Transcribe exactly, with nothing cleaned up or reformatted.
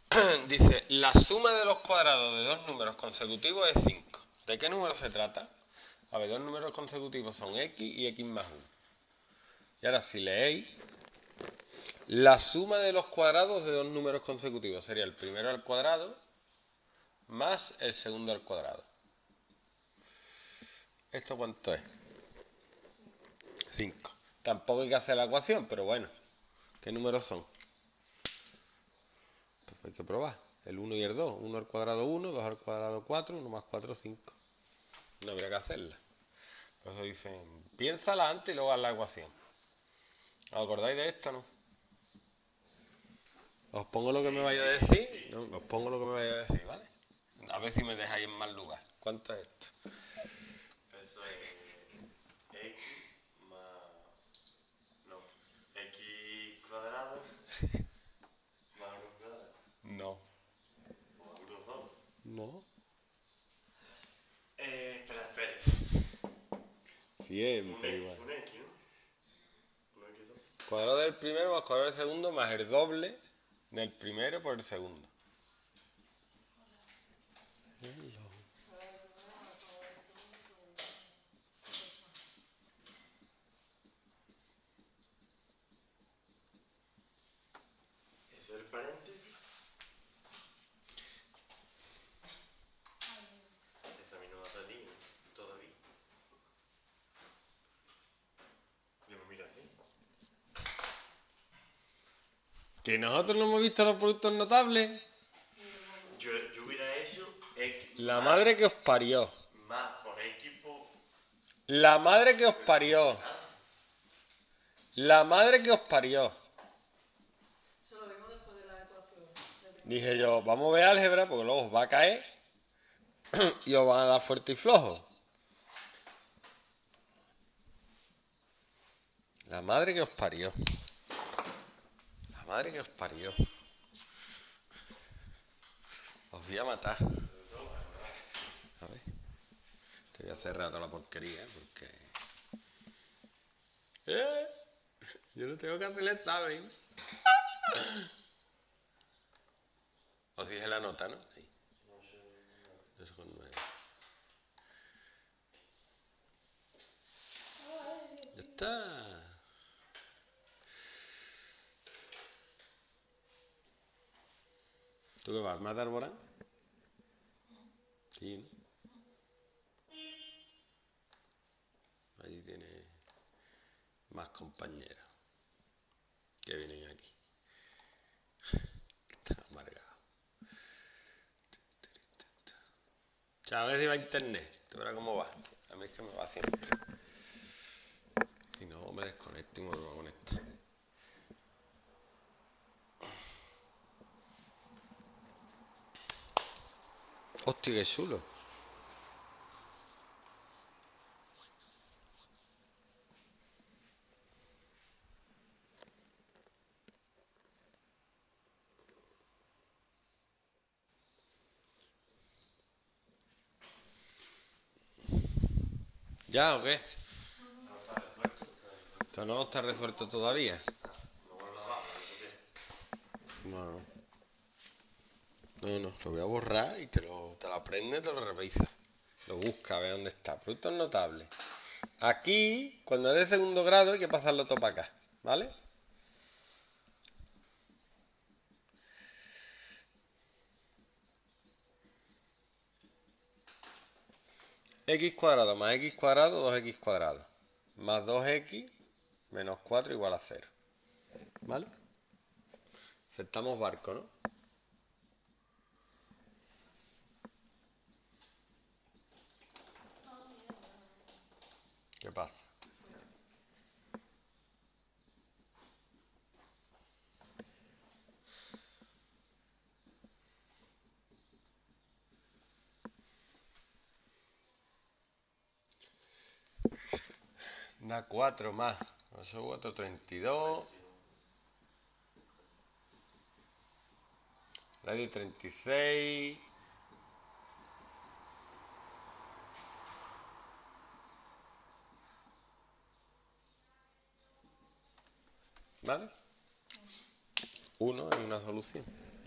Dice, la suma de los cuadrados de dos números consecutivos es cinco. ¿De qué número se trata? A ver, dos números consecutivos son x y x más uno. Y ahora si leéis, la suma de los cuadrados de dos números consecutivos sería el primero al cuadrado más el segundo al cuadrado. ¿Esto cuánto es? cinco. Tampoco hay que hacer la ecuación, pero bueno. ¿Qué números son? Pues hay que probar. El uno y el dos. uno al cuadrado uno, dos al cuadrado cuatro, uno más cuatro, cinco. No habría que hacerla. Por eso dicen, piénsala antes y luego haz la ecuación. ¿Os acordáis de esto, no? Os pongo lo que me vaya a decir. No, os pongo lo que me vaya a decir, ¿vale? A ver si me dejáis en mal lugar. ¿Cuánto es esto? Eso es x más... No. X cuadrado más uno cuadrado. No. O uno dos. No. Eh, espera, espera. Siempre Un X, igual. un X, ¿no? Un X dos. Cuadrado del primero más cuadrado del segundo más el doble del primero por el segundo. Eso es el paréntesis. Eso a mí no me ha salido todavía. Yo me miro así. ¿Que nosotros no hemos visto los productos notables? Yo, yo hubiera hecho X La más, madre que os parió. más por X por... La madre que os parió. La madre que os parió. Se lo vimos después de la ecuación. Dije yo, vamos a ver álgebra porque luego os va a caer y os van a dar fuerte y flojo. La madre que os parió. La madre que os parió. Os voy a matar. A ver. Te voy a cerrar toda la porquería, porque... ¿Eh? Yo no tengo que hacer el examen. Os dije la nota, ¿no? Sí. Eso con nueve. Ya está. ¿Tú qué vas? ¿Más de Alborán? Sí, ¿no? Allí tiene más compañeros que vienen aquí. Están amargados. Chao, a ver si va a internet. Tú verás cómo va. A mí es que me va siempre. Si no, me desconecto y me vuelvo a conectar. Hostia, qué chulo. ¿Ya o qué? No está resuelto. Esto no está resuelto todavía. No vuelvo a bajar, ¿no? No, no. No, no, lo voy a borrar y te lo, te lo aprendes, te lo revisas. Lo busca, a ver dónde está. Productos notables. Aquí, cuando es de segundo grado, hay que pasarlo todo para acá, ¿vale? X cuadrado más X cuadrado, dos X cuadrado. Más dos X menos cuatro igual a cero. ¿Vale? Aceptamos barco, ¿no? ¿Qué pasa? Da cuatro más. ocho, cuatro, treinta y dos. Radio treinta y seis. ¿Vale? uno es una solución.